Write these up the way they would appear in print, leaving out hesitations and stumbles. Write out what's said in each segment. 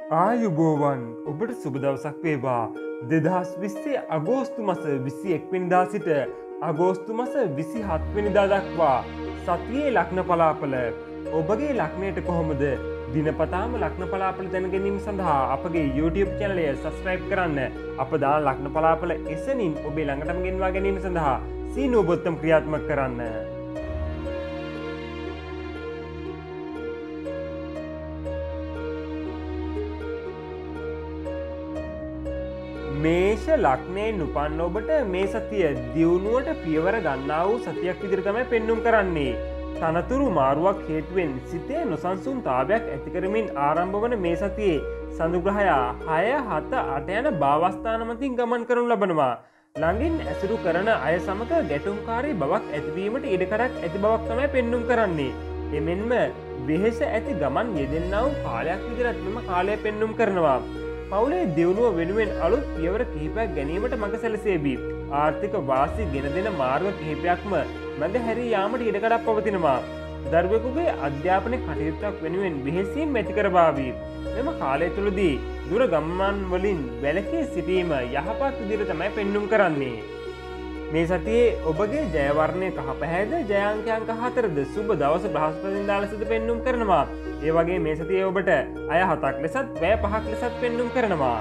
ආයුබෝවන් ඔබට සුබ දවසක් වේවා 2020 අගෝස්තු මස 21 වෙනිදා සිට අගෝස්තු මස 27 වෙනිදා දක්වා සතියේ ලග්න පලාපල ඔබගේ ලග්නයට කොහොමද දිනපතාම ලග්න පලාපල දැන ගැනීම සඳහා අපගේ YouTube channel එක subscribe කරන්න අප දාන ලග්න පලාපල එසනින් ඔබේ ළඟටම ගෙන්වා ගැනීම සඳහා සීනෝ බොත්තම් ක්‍රියාත්මක කරන්න. මේෂ ලග්නයෙන් උපන්න ඔබට මේ සතිය දියුණුවට පියවර ගන්නා වූ සතියක් විදිහට තමයි පෙන්눔 කරන්නේ. තනතුරු මාරුවක් හේතුවෙන් සිතේ නොසන්සුන්තාවයක් ඇති කරමින් ආරම්භ වන මේ සතියේ සඳු ග්‍රහයා 6, 7, 8 යන භාවස්ථාන මතින් ගමන් කරනු ලබනවා. ළඟින් ඇසුරු කරන අය සමග ගැටුම්කාරී බවක් ඇතිවීමට ඉඩකඩක් ඇති බවක් තමයි පෙන්눔 කරන්නේ. එමෙන්ම වෙහෙස ඇති ගමන් යෙදෙන්නා වූ කාලයක් විදිහට මෙම කාලය පෙන්눔 කරනවා. පවුලේ දියුණුව වෙනුවෙන් අලුත් පියවර කිහිපයක් ගැනීමට මඟ සැලසේවි. ආර්ථික වාසි ගෙන දෙන මාර්ග කිහිපයක්ම මඟ හැරී යාමට ඉඩකඩක් පවතිනවා. දරුවෙකුගේ අධ්‍යාපන කටයුත්තක් වෙනුවෙන් වෙහෙසීම් ඇති කරවාවි. මෙම කාලය තුළදී දුර ගමන් වලින් වැළකී සිටීම යහපත් විදිහට තමයි පෙන්눔 කරන්නේ. මේ සතියේ ඔබගේ ජය වර්ණය කහ පැහැද ජය අංක 4ද සුබ දවස බ්‍රහස්පතින්දා ලෙසද පෙන්눔 කරනවා. ඒ වගේ මේ සතියේ ඔබට අය 7ක් ලෙසත් වැය 5ක් ලෙසත් පෙන්눔 කරනවා.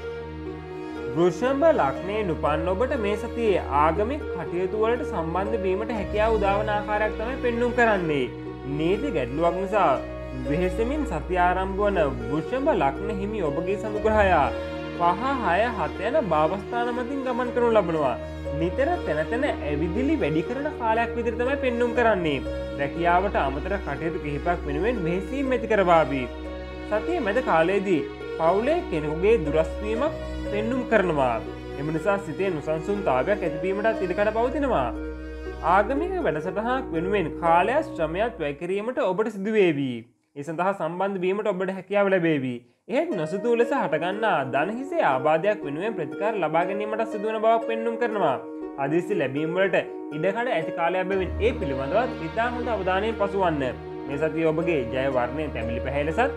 වෘෂභ ලග්නයෙන් උපන්න ඔබට මේ සතියේ ආගමික කටයුතු වලට සම්බන්ධ වීමට හැකියාව උදාවන ආකාරයක් තමයි පෙන්눔 කරන්නේ. නීති ගැටලුවක් නිසා වෙහෙසමින් සතිය ආරම්භ වන වෘෂභ ලග්න හිමි ඔබගේ සඳු ග්‍රහයා 5, 6, 7 යන භාවස්ථාන මතින් ගමන් කරනු ලබනවා. නිතර තැන ඇවිදිලි වැඩි කරන කාලයක් විදිහට තමයි පෙන්눔 කරන්නේ. රැකියාවට අමතර කටයුතු කිහිපයක් වෙනුවෙන් වෙහෙසීම් ඇති කරවාවි. සතියේ මැද කාලයේදී පවුලේ කෙනෙකුගේ දුරස් වීමක් පෙන්눔 කරනවා. එම නිසා සිතේ නොසන්සුන්තාවයක් ඇතිවීමටත් ඉඩකඩ පවතිනවා. ආගමික වැඩසටහනක් වෙනුවෙන් කාලයක් ශ්‍රමයක් වැය කිරීමට ඔබට සිදු වේවි. ඒ සඳහා සම්බන්ධ වීමට ඔබට හැකියාව ලැබේවි. එහෙත් නොසිතූ ලෙස හටගන්නා ධන හිසේ ආබාධයක් වෙනුවෙන් ප්‍රතිකාර ලබා ගැනීමට සිදුවන බවක් පෙන්눔 කරනවා. හදිසි ලැබීම් වලට ඉඩකඩ ඇති කාලයක් බැවින් ඒ පිළිබඳව ඉතා හොඳ අවධානයෙන් පසුවන්න. මේ සතියේ ඔබගේ ජය වර්ණය තැඹිලි පැහැ ලෙසත්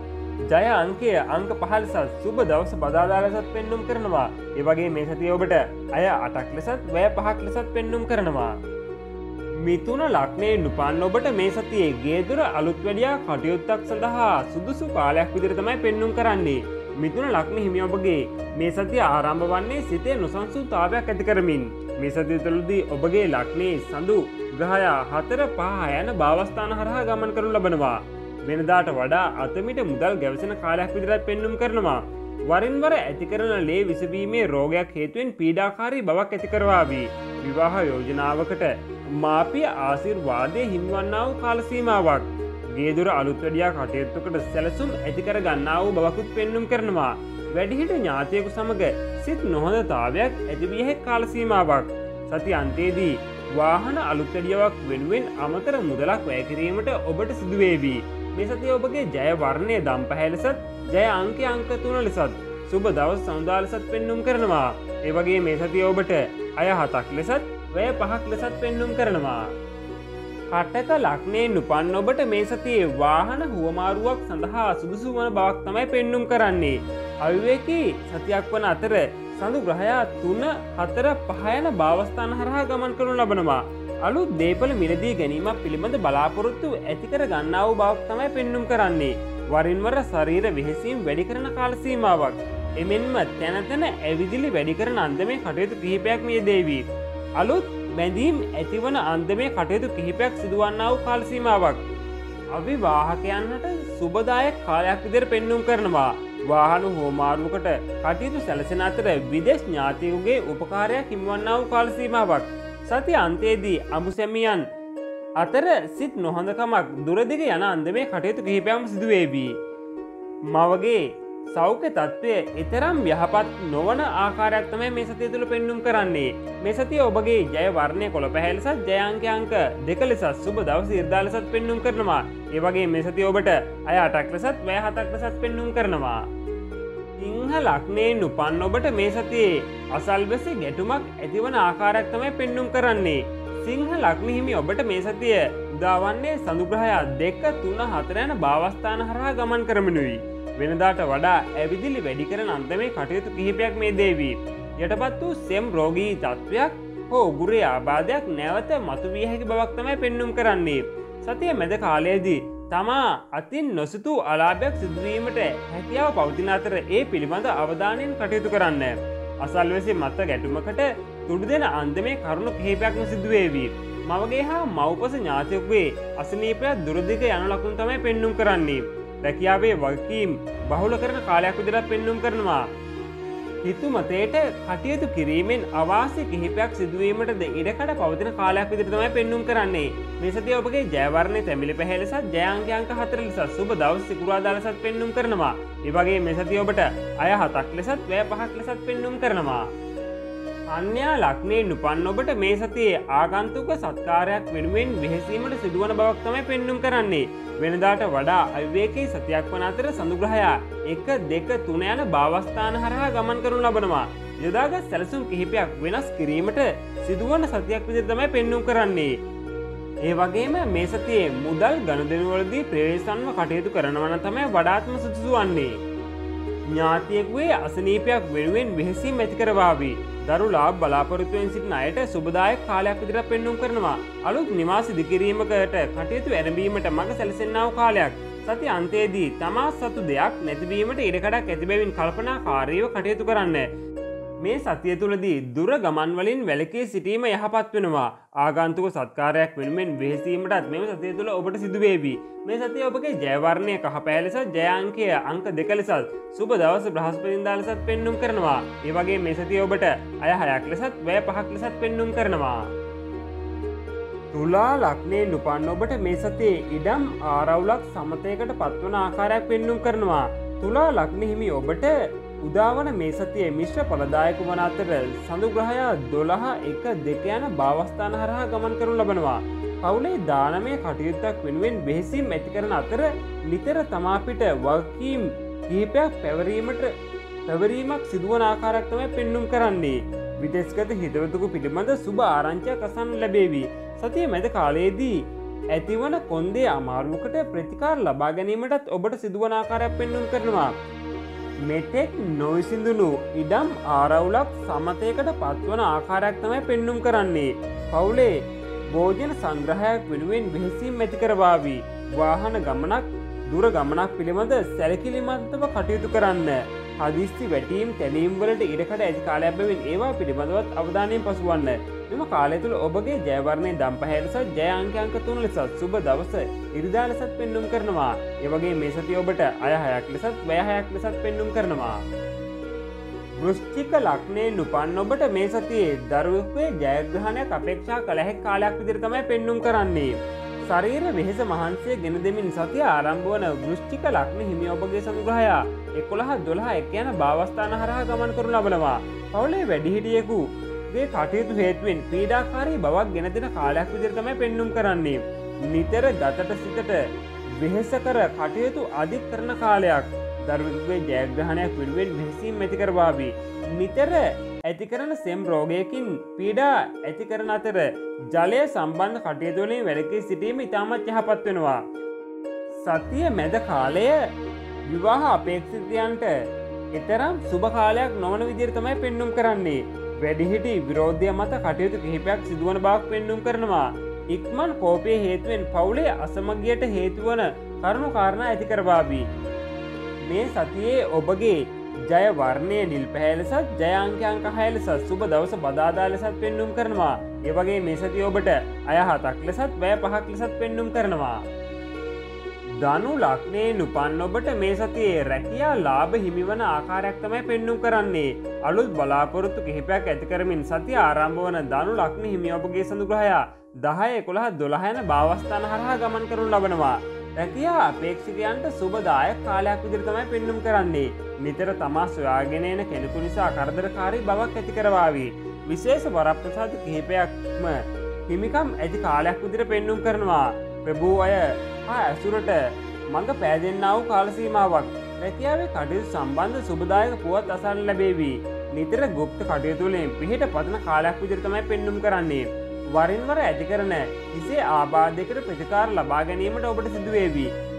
ජය අංකය අංක 5 ලෙසත් සුබ දවස බදාදා ලෙසත් පෙන්눔 කරනවා. ඒ වගේ මේ සතියේ ඔබට අය 8ක් ලෙසත් වැය 5ක් ලෙසත් පෙන්눔 කරනවා. මිථුන ලග්නයෙන් උපන්න ඔබට මේ සතියේ ගේදොර අලුත් වැඩියා කටයුත්තක් සඳහා සුදුසු කාලයක් විදිහට තමයි පෙන්눔 කරන්නේ. මිථුන ලග්න හිමි ඔබගේ මේ සතිය ආරම්භ වන්නේ සිතේ නොසන්සුන්තාවයක් ඇති කරමින්. මේ සතිය තුළදී ඔබගේ ලග්නයේ සඳු ග්‍රහයා 4, 5 යන භාවස්ථාන හරහා ගමන් කරනු ලබනවා. වෙනදාට වඩා අතමිට මුදල් ගැවසෙන කාලයක් විදිහට පෙන්눔 කරනවා. වරින් වර ඇති කරන ලේ විසවීමේ රෝගයක් හේතුවෙන් පීඩාකාරී බවක් ඇති කරවාවි. විවාහ යෝජනාවකට මාපිය ආශිර්වාදයේ හිමිවන්නා වූ කාල සීමාවක්. ගේදොර අලුත් වැඩියා කටයුත්තකට සැලසුම් ඇති කර ගන්නා වූ බවකුත් පෙන්눔 කරනවා. වැඩිහිටි ඥාතියෙකු සමග සිත් නොහොඳතාවයක් ඇති විය හැකි කාල සීමාවක්. සති අන්තයේදී වාහන අලුත් වැඩියාවක් වෙනුවෙන් අමතර මුදලක් වැය කිරීමට ඔබට සිදු වේවි. මේ සතියේ ඔබගේ ජය වර්ණය දම් පැහැ ලෙසත් ජය අංකය අංක 3 ලෙසත් සුබ දවස් සඳහා ලෙසත් පෙන්눔 කරනවා. ඒ වගේ මේ සතියේ ඔබට අය 7ක් ලෙසත් වැය 5ක් ලෙසත් පෙන්눔 කරනවා. කටක ලග්නයෙන් උපන්න ඔබට මේ සතියේ වාහන හුවමාරුවක් සඳහා සුදුසු වන බවක් තමයි පෙන්눔 කරන්නේ. අවිවේකී සතියක් වන අතර සඳු ග්‍රහයා 3, 4, 5 යන භාවස්ථාන හරහා ගමන් කරනු ලබනවා. අලුත් දේපල මිලදී ගැනීමක් පිළිබඳ බලාපොරොත්තු ඇති කර ගන්නා වූ බවක් තමයි පෙන්눔 කරන්නේ. වරින් වර ශරීර වෙහෙසීම් වැඩි කරන කාල සීමාවක්. එමෙන්ම තැන ඇවිදිලි වැඩි කරන අන්දමේ කටයුතු කිහිපයක්ම යෙදේවි. අලුත් බැඳීම් ඇතිවන අන්දමේ කටයුතු කිහිපයක් සිදුවන්නා වූ කාල සීමාවක්. අවිවාහකයන්ට සුබදායක කාලයක් විදිහට පෙන්눔 කරනවා. වාහන හෝමාරුවකට කටයුතු සැලසෙන අතර විදේශ ඥාතියෙකුගේ උපකාරයක් හිමිවන්නා වූ කාල සීමාවක්. සතිය අන්තයේදී අඹුසැමියන් අතර සිත් නොහොඳකමක් දුරදිග යන අන්දමේ කටයුතු කිහිපයක්ම සිදු වේවි. මවගේ සෞඛ්‍ය තත්ත්වය එතරම් යහපත් නොවන ආකාරයක් තමයි මේ සතිය තුළ පෙන්눔 කරන්නේ. මේ සතිය ඔබගේ ජය වර්ණය කොළ පැහැ ලෙසත් ජය අංක 2 ලෙසත් සුබ දවස ඉරිදා ලෙසත් පෙන්눔 කරනවා. ඒ වගේ මේ සතිය ඔබට අය 8ක් ලෙසත් වැය 7ක් ලෙසත් පෙන්눔 කරනවා. සිංහ ලග්නයෙන් උපන්න ඔබට මේ සතියේ අසල්වැසි ගැටුමක් ඇතිවන ආකාරයක් තමයි පෙන්눔 කරන්නේ. සිංහ ලග්න හිමි ඔබට මේ සතිය උදාවන්නේ සඳු ග්‍රහයා 2, 3, 4 යන භාවස්ථාන හරහා ගමන් කරමිනුයි. වෙනදාට වඩා ඇවිදිලි වැඩි කරන අන්දමේ කටයුතු කිහිපයක් මේ දේවී. යටපත් වූ සෙම් රෝගී තත්ත්වයක් හෝ උගුරේ ආබාධයක් නැවත මතුවිය හැකි බවක් තමයි පෙන්නුම් කරන්නේ. සතිය මැද කාලයේදී තමා අතින් නොසිතූ අලාභයක් සිදුවීමට හැකියාව පවතින අතර ඒ පිළිබඳ අවධානයෙන් කටයුතු කරන්න. අසල්වැසි මත ගැටුමකට තුඩු දෙන අන්දමේ කරුණු කිහිපයක්ම සිදුවේවී. මවගේ හා මව්පස ඥාතියෙකුගේ අසනීපයක් දුරදිග යන ලකුණු තමයි පෙන්නුම් කරන්නේ. රැකියාවේ වගකීම් බහුල කරන කාලයක් විදිහට පෙන්නුම් කරනවා. හිතුමතේට කටයුතු කිරීමෙන් අවාසි කිහිපයක් සිදුවීමටද ඉඩකඩ පවතින කාලයක් විදිහට තමයි පෙන්නුම් කරන්නේ. මේ සතිය ඔබගේ ජය වර්ණයේ තැඹිලි පැහැ ලෙසත් ජය අංක 4 ලෙසත් සුබ දවස් සිකුරාදා ලෙසත් පෙන්නුම් කරනවා. ඒ වගේ මේ සතිය ඔබට අය 7ක් ලෙසත් වැය 5ක් ලෙසත් පෙන්නුම් කරනවා. කන්‍යා ලග්නයෙන් උපන් ඔබට මේ සතියේ ආගන්තුක සත්කාරයක් වෙනුවෙන් වෙහෙසීමට සිදුවන බවක් තමයි පෙන්නුම් කරන්නේ. වෙනදාට වඩා අවිවේකී සතියක් වන අතර සඳුග්‍රහයා 1 2 3 යන භාවස්ථාන හරහා ගමන් කරනු ලබනවා. යොදාගත් සැලසුම් කිහිපයක් වෙනස් කිරීමට සිදුවන සතියක් විදිහට තමයි පෙන්නුම් කරන්නේ. ඒ වගේම මේ සතියේ මුදල් ගනුදෙනුවලදී ප්‍රවේශන්ව කටයුතු කරනවා නම් තමයි වඩාත්ම සුදුසු වන්නේ. ඥාතියෙකුගේ අසනීපයක් වෙනුවෙන් වෙහෙසීම් ඇති කරවාවි. දරු ලාභ බලාපොරොත්තුවෙන් සිටින අයට සුබදායක කාලයක් විදිහට පෙන්නුම් කරනවා. අලුත් නිවාස ඉදිකිරීමකට කටයුතු ආරම්භීමට මඟ සැලසෙන්නා වූ කාලයක්. සති අන්තයේදී තමා සතු දෙයක් නැතිවීමට ඉඩකඩක් ඇති බැවින් කල්පනාකාරීව කටයුතු කරන්න. මේ සතිය තුළදී දුර ගමන් වලින් වැළකී සිටීම යහපත් වෙනවා. ආගන්තුක සත්කාරයක් වෙනුවෙන් වෙහෙසීමටත් මෙම සතිය තුළ ඔබට සිදු වේවි. මේ සතිය ඔබගේ ජය වර්ණය කහ පැහැ ලෙසත් ජය අංකය අංක 2 ලෙසත් සුබ දවස් බ්‍රහස්පතින්දා ලෙසත් පෙන්නුම් කරනවා. ඒ වගේ මේ සතිය ඔබට අය 6ක් ලෙසත් වැය 5ක් ලෙසත් පෙන්නුම් කරනවා. තුලා ලග්නයෙන් උපන් ඔබට මේ සතියේ ඉඩම් ආරවුලක් සමතයකට පත්වන ආකාරයක් පෙන්නුම් කරනවා. තුලා ලග්න හිමි ඔබට උදාවන මේ සතියේ මිශ්‍ර ඵලදායක වන අතර සඳුග්‍රහයා 12 1 2 යන භාවස්ථාන හරහා ගමන් කරනු ලබනවා. පවුලේ දානමය කටයුත්තක් වෙනුවෙන් වෙහෙසීම් ඇති කරන අතර නිතර තමා පිට වගකීම් කිහිපයක් පැවරීමක් සිදුවන ආකාරයක් තමයි පෙන්නුම් කරන්නේ. විදේශගත හිතවතුකු පිළිබඳ සුබ ආරංචියක් අසන්න ලැබේවි. සතිය මැද කාලයේදී ඇතිවන කොන්දේ අමාරුවකට ප්‍රතිකාර ලබා ගැනීමටත් ඔබට සිදුවන ආකාරයක් පෙන්නුම් කරනවා. මෙතෙක් නොවිසිඳුණු ඉඩම් ආරවුලක් සමතයකට පත්වන ආකාරයක් තමයි පෙන්නුම් කරන්නේ. පවුලේ භෝජන සංග්‍රහයක් වෙනුවෙන් වෙහෙසීම් ඇති කරවාවි. වාහන ගමනක් දුර ගමනක් පිළිබඳ සැලකිලිමත්ව කටයුතු කරන්න. හදිස්සි වැටීම් තැලීම් වලට ඉඩකඩ ඇති කාලයක් බැවින් ඒවා පිළිබඳවත් අවධානයෙන් පසුවන්න. මෙම කාලය තුළ ඔබගේ ජය වර්ණයේ දම් පැහැ ලෙසත් ජය අංක 3 ලෙසත් සුබ දවස ඉරිදා ලෙසත් පෙන්නුම් කරනවා. ඒ වගේ මේ සතිය ඔබට අය 6ක් ලෙසත් වැය 6ක් ලෙසත් පෙන්නුම් කරනවා. වෘශ්චික ලග්නයෙන් උපන් ඔබට මේ සතියේ දරුවෙකුගේ ජයග්‍රහණයක් අපේක්ෂා කළ හැකි කාලයක් විදිහට තමයි පෙන්නුම් කරන්නේ. ශරීර වෙහෙස මහන්සිය ගෙන දෙමින් සතිය ආරම්භ වන වෘශ්චික ලග්න හිමි ඔබගේ සඳුග්‍රහයා 11 12 1 යන භාවස්ථාන හරහා ගමන් කරනු ලබනවා. පවුලේ වැඩිහිටියෙකුගේ කටයුතු හේතුවෙන් පීඩාකාරී බවක් ගෙන දෙන කාලයක් විදිහට තමයි පෙන්නුම් කරන්නේ. නිතර ගතට සිතට වෙහෙසකර කටයුතු අධික කරන කාලයක්. දරුවෙකුගේ ජයග්‍රහණයක් වෙනුවෙන් වෙහෙසීම් ඇති කරවාවි. නිතර ඇති කරන සෙම් රෝගයකින් පීඩා ඇති කරන අතර ජලය සම්බන්ධ කටයුතු වලින් වැළකී සිටීම ඉතාමත් යහපත් වෙනවා. සතිය මැද කාලය විවාහ අපේක්ෂිතයන්ට එතරම් සුබ කාලයක් නොවන විදිහට තමයි පෙන්නුම් කරන්නේ. වැඩිහිටි විරෝධය මත කටයුතු කිහිපයක් සිදුවන බවක් පෙන්නුම් කරනවා. ඉක්මන් කෝපයේ හේතුවෙන් පවුලේ අසමගියට හේතු වන කරුණු කාරණා ඇති කරවාවි. මේ සතියේ ඔබගේ ජය වර්ණය නිල් පැහැ ලෙසත් ජය අංක 6 ලෙසත් සුබ දවස බදාදා ලෙසත් පෙන්නුම් කරනවා. ඒ වගේ මේ සතිය ඔබට අය 7ක් ලෙසත් වැය 5ක් ලෙසත් පෙන්නුම් කරනවා. ධනු ලග්නයෙන් උපන් ඔබට මේ සතියේ රැකියා ලාභ හිමිවන ආකාරයක් තමයි පෙන්නුම් කරන්නේ. අලුත් බලාපොරොත්තු කිහිපයක් ඇති කරමින් සතිය ආරම්භ වන ධනු ලග්න හිමි ඔබගේ සඳුග්‍රහයා 10 11 12 යන භාවස්ථාන හරහා ගමන් කරනු ලබනවා. රැකියා අපේක්ෂකයන්ට සුබදායක කාලයක් විදිහට තමයි පෙන්නුම් කරන්නේ. නිතර තමා සොයාගෙන එන කෙනෙකු නිසා කරදරකාරී බවක් ඇති කරවාවි. විශේෂ වරප්‍රසාද කිහිපයක්ම හිමිකම් ඇති කාලයක් විදිහට පෙන්නුම් කරනවා. ප්‍රභූ අය හා ඇසුරට මඟ පෑදෙන්නා වූ කාල සීමාවක්. රැකියාවේ කටයුතු සම්බන්ධ සුබදායක පුවත් අසන්න ලැබේවි. නිතර গুপ্ত කටයුතු වලින් පිහිට පතන කාලයක් විදිහට තමයි පෙන්නුම් කරන්නේ. වරින් වර ඇති කරන හිසේ ආබාධයකට ප්‍රතිකාර ලබා ගැනීමට ඔබට සිදු වේවි.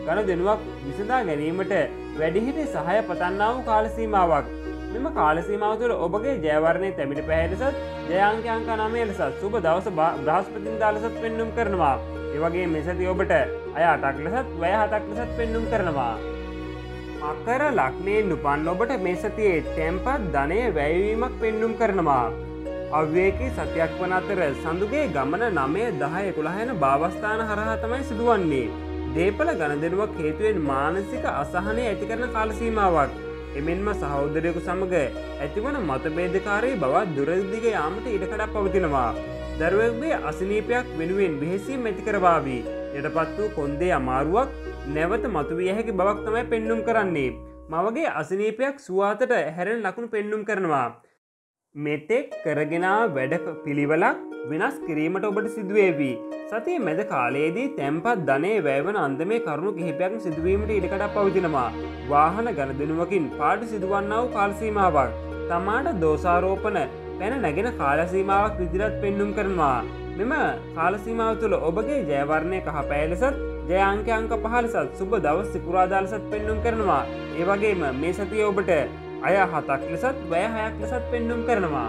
ගනුදෙනුවක් විසඳා ගැනීමට වැඩිහිටි සහාය පතන්නා වූ කාල සීමාවක්. මෙම කාල සීමාව තුළ ඔබගේ ජය වර්ණය තැඹිලි පැහැ ලෙසත් ජය අංක 9 ලෙසත් සුබ දවස බ්‍රහස්පතින්දා ලෙසත් පෙන්눔 කරනවා. ඒ වගේ මේ සතිය ඔබට අය 8ක් ලෙසත් වැය 7ක් ලෙසත් පෙන්눔 කරනවා. මකර ලග්නයෙන් උපන් ඔබට මේ සතියේ තැන්පත් ධනය වැයවීමක් පෙන්눔 කරනවා. අව්‍යයකී සතියක් වන අතර සඳුගේ ගමන 9, 10, 11 යන භාවස්ථාන හරහා තමයි සිදුවන්නේ. දේපල ගණදෙනුවක් හේතුවෙන් මානසික අසහනය ඇති කරන කාල සීමාවක්. එමෙන්ම සහෝදරයෙකු සමග ඇතිවන මතභේදකාරී බවත් දුරදිග යාමට ඉඩකඩක් පවතිනවා. දරුවෙකුගේ අසනීපයක් වෙනුවෙන් වෙහෙසීම් ඇති කරවාවි. යටපත් වූ කොන්දේ අමාරුවක් නැවත මතුවිය හැකි බවක් තමයි පෙන්눔 කරන්නේ. මවගේ අසනීපයක් සුවාතට හැරෙන ලකුණු පෙන්눔 කරනවා. මෙතෙක් කරගෙන වැඩ පිළිවෙලක් වෙනස් කිරීමට ඔබට සිදුවේවි. සතිය මැද කාලයේදී තැන්පත් ධනය වැයවන අන්දමේ කරුණු කිහිපයක් සිදුවීමට ඉඩකඩක් පවතිනවා. වාහන ගණදෙනුවකින් පාඩු සිදුවන්නා වූ කාල සීමාවක්. තමාට දෝෂාරෝපණ පැන නැගෙන කාල සීමාවක් විදිහට පෙන්눔 කරනවා. මෙම කාල සීමාව තුළ ඔබගේ ජය වර්ණය කහ පැහැ ලෙසත් ජය අංක 5 ලෙසත් සුබ දවස් සිකුරාදා ලෙසත් පෙන්눔 කරනවා. ඒ වගේම මේ සතිය ඔබට අය 7ක් ලෙසත් වැය 6ක් ලෙසත් පෙන්눔 කරනවා.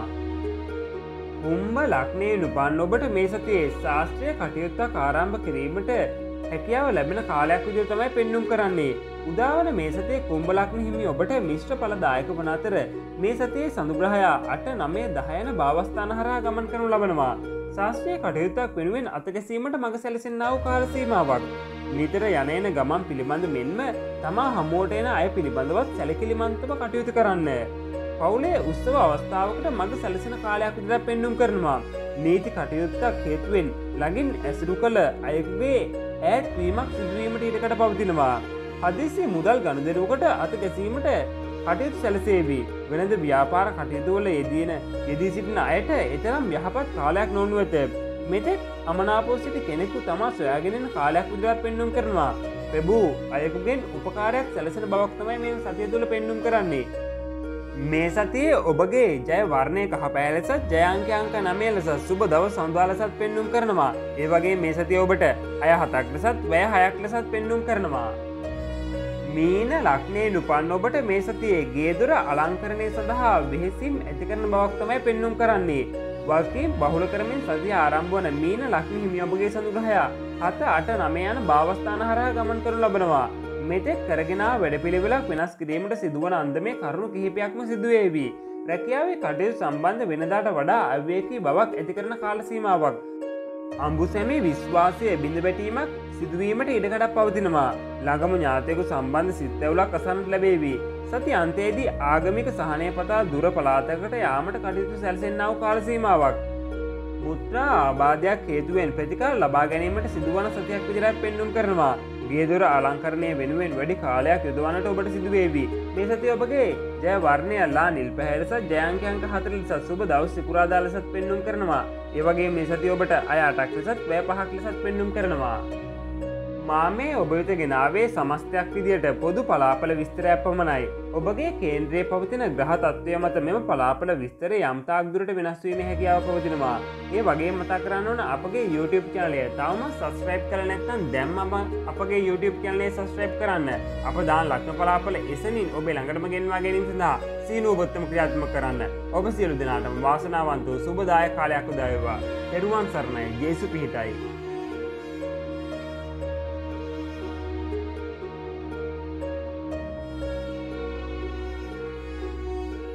කුම්භ ලග්නයෙන් උපන් ඔබට මේ සතියේ ශාස්ත්‍රීය කටයුත්තක් ආරම්භ කිරීමට හැකියාව ලැබෙන කාලයක් විදිහට තමයි පෙන්눔 කරන්නේ. උදාවන මේ සතියේ කුම්භ ලග්න හිමි ඔබට මිශ්‍ර ඵලදායක වන අතර මේ සතියේ සඳු ග්‍රහයා 8, 9, 10 යන භාවස්ථාන හරහා ගමන් කරනු ලබනවා. ශාස්ත්‍රීය කටයුත්තක් වෙනුවෙන් අතගැසීමට මඟ සැලසෙන්නා වූ කාල සීමාවක්. නිතර යන එන ගමන් පිළිබඳ මෙන්ම තමා හමුවට එන අය පිළිබඳවත් සැලකිලිමත්ව කටයුතු කරන්න. පවුලේ උත්සව අවස්ථාවකට මඟ සැලසෙන කාලයක් විදිහට පෙන්눔 කරනවා. නීති කටයුත්තක් හේතුවෙන් ළඟින් ඇසුරු කළ අයෙකුගේ ඈත් වීමක් සිදුවීමට ඉඩකඩ පවතිනවා. හදිසි මුදල් ගනුදෙනුවකට අත ගැසීමට කටයුතු සැලසේවි. වෙනද ව්‍යාපාර කටයුතුවල යෙදී සිටින අයට එතරම් යහපත් කාලයක් නොවනු ඇත. මෙතෙක් අමනාපව සිටි කෙනෙකු තමා සොයාගෙන යන කාලයක් විදිහට පෙන්눔 කරනවා. පෙබූ අයෙකුගෙන් උපකාරයක් සැලසෙන බවක් තමයි මේ සතිය තුළ පෙන්눔 කරන්නේ. මේ සතියේ ඔබගේ ජය වර්ණය කහ පැහැ ලෙසත් ජය අංක 9 ලෙසත් සුබ දවස් සඳුදා ලෙසත් පෙන්눔 කරනවා. ඒ වගේ මේ සතිය ඔබට අය 7ක් ලෙසත් වැය 6ක් ලෙසත් පෙන්눔 කරනවා. මීන ලග්නයෙන් උපන් ඔබට මේ සතියේ ගේදොර අලංකරණය සඳහා වෙහෙසීම් ඇති කරන බවක් තමයි පෙන්눔 කරන්නේ. වගකීම් බහුල කරමින් සතිය ආරම්භ වන මීන ලග්න හිමි ඔබගේ සඳු ග්‍රහයා 7, 8, 9 යන භාවස්ථාන හරහා ගමන් කරනු ලබනවා. මෙතෙක් කරගෙන වැඩපිළිවෙලක් වෙනස් කිරීමට සිදුවන අන්දමේ කරුණු කිහිපයක්ම සිදුවේවි. රැකියාවේ කටයුතු සම්බන්ධ වෙනදාට වඩා අව්‍යයකී බවක් ඇති කරන කාල සීමාවක්. අඹුසැමි විශ්වාසය බිඳ වැටීමක් සිදුවීමට ඉඩකඩක් පවතිනවා. ළඟම ඥාතයෙකු සම්බන්ධ සිත්ඇවුලක් අසන්නට ලැබේවි. සති අන්තයේදී ආගමික සහනය පතා දුර පළාතකට යාමට කටයුතු සැලසෙන්නා වූ කාල සීමාවක්. මුත්‍රා ආබාධයක් හේතුවෙන් ප්‍රතිකාර ලබා ගැනීමට සිදුවන සතියක් විදිහට පෙන්눔 කරනවා. ගේදොර අලංකරණය වෙනුවෙන් වැඩි කාලයක් යොදවන්නට ඔබට සිදුවේවි. මේ සතිය ඔබගේ ජය වර්ණය ලා නිල් පැහැ ලෙසත් ජය අංක 4 ලෙසත් සුබ දවස් සිකුරාදා ලෙසත් පෙන්눔 කරනවා. ඒ වගේ මේ සතිය ඔබට අය 8ක් ලෙසත් වැය 5ක් ලෙසත් පෙන්눔 කරනවා. මාමේ ඔබ වෙත ගෙනාවේ සමස්තයක් විදියට පොදු පලාපල විස්තරයක් පමණයි. ඔබගේ කේන්ද්‍රයේ පවතින ග්‍රහ තත්ත්වය මත මෙම පලාපල විස්තරය යම් තාක් දුරට වෙනස් වීමේ හැකියාව පවතිනවා. ඒ වගේම මතක් කරන්න ඕන අපගේ YouTube channel එක තවම subscribe කරලා නැත්නම් දැන්ම අපගේ YouTube channel එක subscribe කරන්න. අප දාන ලග්න පලාපල එසනින් ඔබ ළඟටම ගෙන්වා ගැනීම සඳහා සීනුව ඔබත්තම ක්‍රියාත්මක කරන්න. ඔබ සියලු දෙනාටම වාසනාවන්ත වූ සුබදායක කාලයක් උදා වේවා. පෙරුවන් සරණයි. ජේසු පිහිටයි.